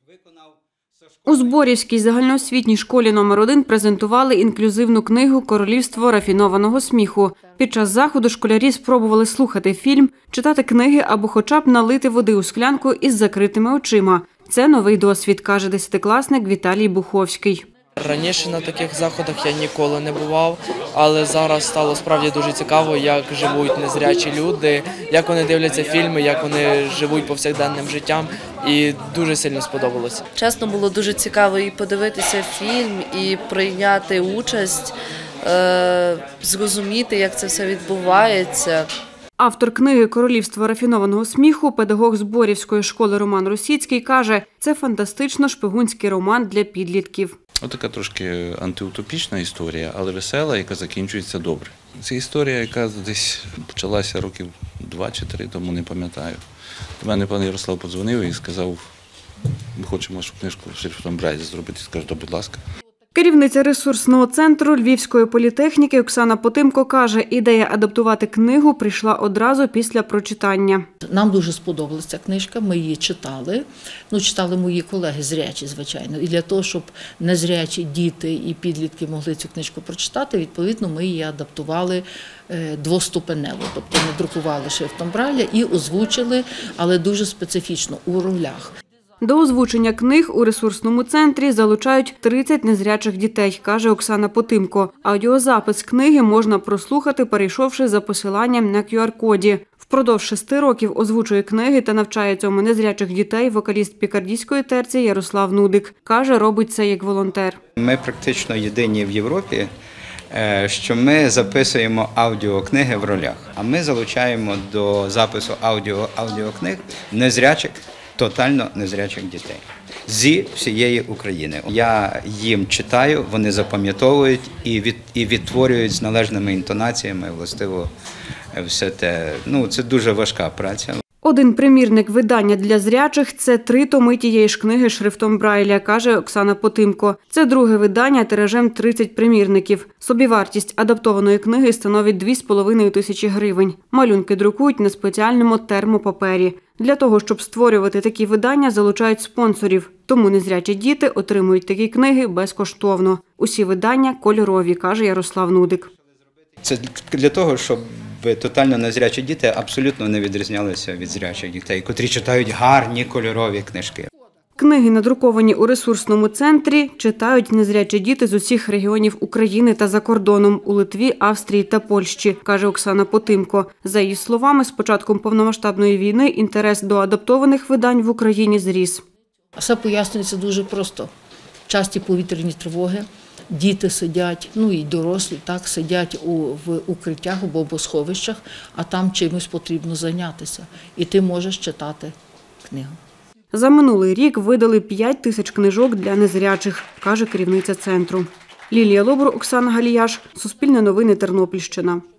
У Зборівській загальноосвітній школі номер 1 презентували інклюзивну книгу «Королівство рафінованого сміху». Під час заходу школярі спробували слухати фільм, читати книги або хоча б налити води у склянку із закритими очима. Це новий досвід, каже 10-класник Віталій Буховський. Раніше на таких заходах я ніколи не бував, але зараз стало справді дуже цікаво, як живуть незрячі люди, як вони дивляться фільми, як вони живуть повсякденним життям, і дуже сильно сподобалося. Чесно, було дуже цікаво і подивитися фільм, і прийняти участь, зрозуміти, як це все відбувається. Автор книги «Королівство рафінованого сміху», педагог Зборівської школи Роман Росіцький, каже, це фантастично-шпигунський роман для підлітків. Отака трошки антиутопічна історія, але весела, яка закінчується добре. Це історія, яка десь почалася років 2 чи 3 тому, не пам'ятаю. До мене пан Ярослав подзвонив і сказав, ми хочемо книжку шрифтом Брайля зробити. Скажу, будь ласка. Керівниця ресурсного центру Львівської політехніки Оксана Потимко каже, ідея адаптувати книгу прийшла одразу після прочитання. Нам дуже сподобалася ця книжка, ми її читали. Читали мої колеги зрячі, звичайно. І для того, щоб незрячі діти і підлітки могли цю книжку прочитати, відповідно, ми її адаптували двоступенево. Тобто ми друкували шрифтом Брайля і озвучили, але дуже специфічно, у ролях. До озвучення книг у ресурсному центрі залучають 30 незрячих дітей, каже Оксана Потимко. Аудіозапис книги можна прослухати, перейшовши за посиланням на QR-коді. Впродовж 6 років озвучує книги та навчає цьому незрячих дітей вокаліст пікардійської терції Ярослав Нудик. Каже, робить це як волонтер. Ми практично єдині в Європі, що ми записуємо аудіокниги в ролях. А ми залучаємо до запису аудіокниг незрячих, тотально незрячих дітей зі всієї України. Я їм читаю, вони запам'ятовують і відтворюють з належними інтонаціями, властиво все те. Це дуже важка праця. Один примірник видання для зрячих – це 3 томи тієї ж книги шрифтом Брайля, каже Оксана Потимко. Це друге видання тиражем 30 примірників. Собівартість адаптованої книги становить 2,5 тисячі гривень. Малюнки друкують на спеціальному термопапері. Для того, щоб створювати такі видання, залучають спонсорів. Тому незрячі діти отримують такі книги безкоштовно. Усі видання кольорові, каже Ярослав Нудик. Це для того, щоб тотально незрячі діти абсолютно не відрізнялися від зрячих дітей, котрі читають гарні кольорові книжки. Книги, надруковані у ресурсному центрі, читають незрячі діти з усіх регіонів України та за кордоном – у Литві, Австрії та Польщі, каже Оксана Потимко. За її словами, з початком повномасштабної війни інтерес до адаптованих видань в Україні зріс. Все пояснюється дуже просто. Часті повітряні тривоги. Діти сидять, і дорослі сидять в укриттях або бомбосховищах, а там чимось потрібно зайнятися. І ти можеш читати книгу. За минулий рік видали 5 тисяч книжок для незрячих, каже керівниця центру. Лілія Лобур, Оксана Галіяш, Суспільне новини, Тернопільщина.